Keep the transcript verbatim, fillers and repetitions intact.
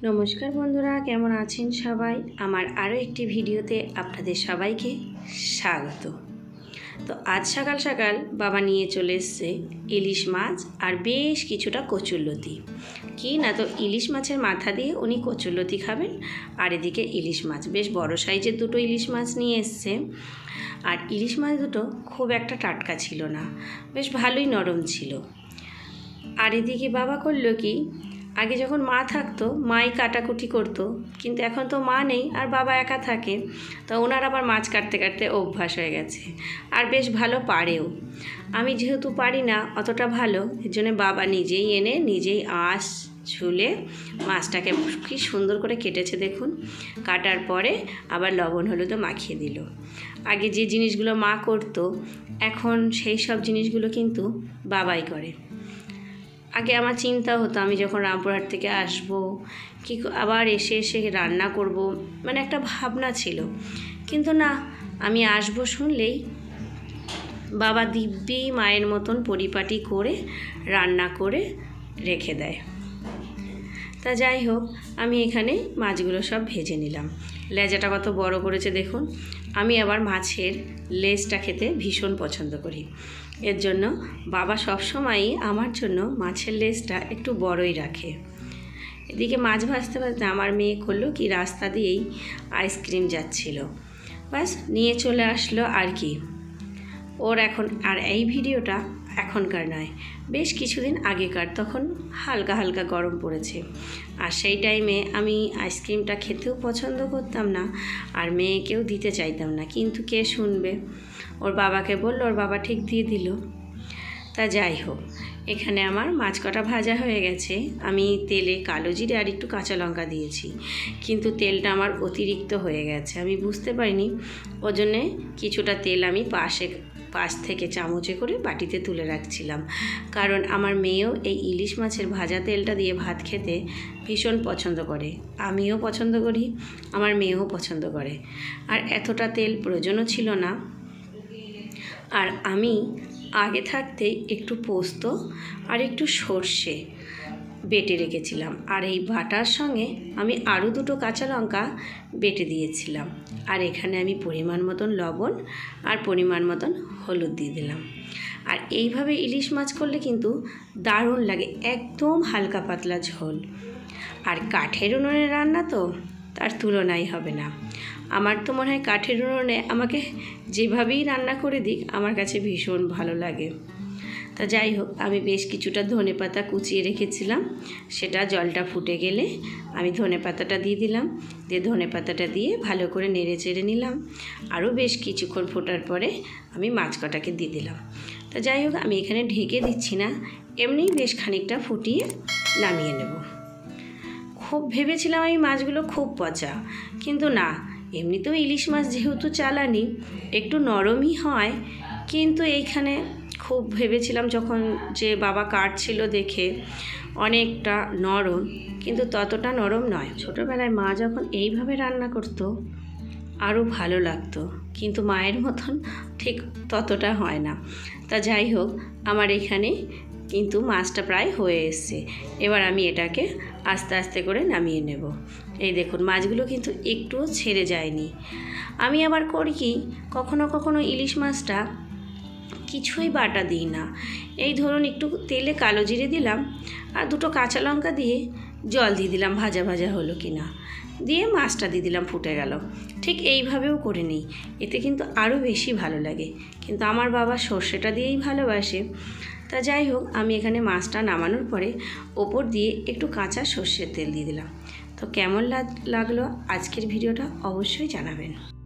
নমস্কার বন্ধুরা, কেমন আছেন সবাই? আমার আরও একটি ভিডিওতে আপনাদের সবাইকে স্বাগত। তো আজ সকাল সকাল বাবা নিয়ে চলে এসছে ইলিশ মাছ আর বেশ কিছুটা কচুরলতি। কি না, তো ইলিশ মাছের মাথা দিয়ে উনি কচুরলতি খাবেন, আর এদিকে ইলিশ মাছ, বেশ বড় সাইজের দুটো ইলিশ মাছ নিয়ে এসছে। আর ইলিশ মাছ দুটো খুব একটা টাটকা ছিল না, বেশ ভালোই নরম ছিল। আর এদিকে বাবা করলো কি, আগে যখন মা থাকতো মাই কাটাকুটি করতো, কিন্তু এখন তো মা নেই আর বাবা একা থাকে, তো ওনার আবার মাছ কাটতে কাটতে অভ্যাস হয়ে গেছে, আর বেশ ভালো পারেও। আমি যেহেতু পারি না অতটা ভালো, এর জন্য বাবা নিজেই এনে নিজেই আঁশ ছুলে মাছটাকে কি সুন্দর করে কেটেছে দেখুন। কাটার পরে আবার লবণ হলুদও মাখিয়ে দিল। আগে যে জিনিসগুলো মা করতো, এখন সেই সব জিনিসগুলো কিন্তু বাবাই করে। আগে আমার চিন্তা হতো আমি যখন রামপুরহাট থেকে আসবো কি আবার এসে এসে রান্না করব, মানে একটা ভাবনা ছিল। কিন্তু না, আমি আসবো শুনলেই বাবা দিব্যি মায়ের মতন পরিপাটি করে রান্না করে রেখে দেয়। তা যাই হোক, আমি এখানে মাছগুলো সব ভেজে নিলাম। লেজাটা কত বড় করেছে দেখুন। আমি আবার মাছের লেজটা খেতে ভীষণ পছন্দ করি, এর জন্য বাবা সবসময়ই আমার জন্য মাছের লেজটা একটু বড়ই রাখে। এদিকে মাছ ভাজতে ভাজতে আমার মেয়ে করলো কি, রাস্তা দিয়েই আইসক্রিম যাচ্ছিল, ব্যাস নিয়ে চলে আসলো। আর কি ওর এখন, আর এই ভিডিওটা এখনকার নয়, বেশ কিছুদিন আগেকার, তখন হালকা হালকা গরম পড়েছে। আর সেই টাইমে আমি আইসক্রিমটা খেতেও পছন্দ করতাম না, আর মেয়েকেও দিতে চাইতাম না, কিন্তু কে শুনবে। ওর বাবাকে বললো, ওর বাবা ঠিক দিয়ে দিল। তা যাই হোক, এখানে আমার মাছ কটা ভাজা হয়ে গেছে। আমি তেলে কালো জিরে আর একটু কাঁচা লঙ্কা দিয়েছি, কিন্তু তেলটা আমার অতিরিক্ত হয়ে গেছে, আমি বুঝতে পারিনি। ওই জন্যে কিছুটা তেল আমি পাশে পাশ থেকে চামচে করে বাটিতে তুলে রাখছিলাম, কারণ আমার মেয়েও এই ইলিশ মাছের ভাজা তেলটা দিয়ে ভাত খেতে ভীষণ পছন্দ করে। আমিও পছন্দ করি, আমার মেয়েও পছন্দ করে। আর এতটা তেল প্রয়োজনও ছিল না। আর আমি আগে থাকতেই একটু পোস্ত আর একটু সর্ষে বেটে রেখেছিলাম, আর এই বাটার সঙ্গে আমি আরও দুটো কাঁচা লঙ্কা বেটে দিয়েছিলাম। আর এখানে আমি পরিমাণ মতন লবণ আর পরিমাণ মতন হলুদ দিয়ে দিলাম। আর এইভাবে ইলিশ মাছ করলে কিন্তু দারুণ লাগে, একদম হালকা পাতলা ঝোল। আর কাঠের উনুনে রান্না তো তার তুলনাই হবে না। আমার তো মনে হয় কাঠের উনুনে আমাকে যেভাবেই রান্না করে দিক আমার কাছে ভীষণ ভালো লাগে। তা যাই হোক, আমি বেশ কিছুটা ধনেপাতা কুচিয়ে রেখেছিলাম, সেটা জলটা ফুটে গেলে আমি ধনেপাতাটা দিয়ে দিলাম। দিয়ে ধনেপাতাটা দিয়ে ভালো করে নেড়ে চেড়ে নিলাম। আরও বেশ কিছুক্ষণ ফোটার পরে আমি মাছ কটাকে দিয়ে দিলাম। তা যাই হোক, আমি এখানে ঢেকে দিচ্ছি না, এমনিই বেশ খানিকটা ফুটিয়ে নামিয়ে নেব। খুব ভেবেছিলাম আমি মাছগুলো খুব পচা, কিন্তু না, এমনিতেও ইলিশ মাছ যেহেতু চালানি একটু নরমই হয়, কিন্তু এইখানে খুব ভেবেছিলাম যখন যে বাবা কাটছিল দেখে অনেকটা নরম, কিন্তু ততটা নরম নয়। ছোটোবেলায় মা যখন এইভাবে রান্না করতো আরও ভালো লাগতো, কিন্তু মায়ের মতন ঠিক ততটা হয় না। তা যাই হোক, আমার এখানে কিন্তু মাছটা প্রায় হয়ে এসছে। এবার আমি এটাকে আস্তে আস্তে করে নামিয়ে নেব। এই দেখুন, মাছগুলো কিন্তু একটুও ছেড়ে যায়নি। আমি আবার করি কি, কখনো কখনো ইলিশ মাছটা কিছুই বাটা দিই না, এই ধরুন একটু তেলে কালো জিরে দিলাম আর দুটো কাঁচা লঙ্কা দিয়ে জল দিয়ে দিলাম, ভাজা ভাজা হলো কি না, দিয়ে মাছটা দিয়ে দিলাম, ফুটে গেল। ঠিক এইভাবেও করে নিই, এতে কিন্তু আরও বেশি ভালো লাগে। কিন্তু আমার বাবা সর্ষেটা দিয়েই ভালোবাসে। তা যাই হোক, আমি এখানে মাছটা নামানোর পরে ওপর দিয়ে একটু কাঁচা সর্ষের তেল দিয়ে দিলাম। তো কেমন লাগলো আজকের ভিডিওটা অবশ্যই জানাবেন।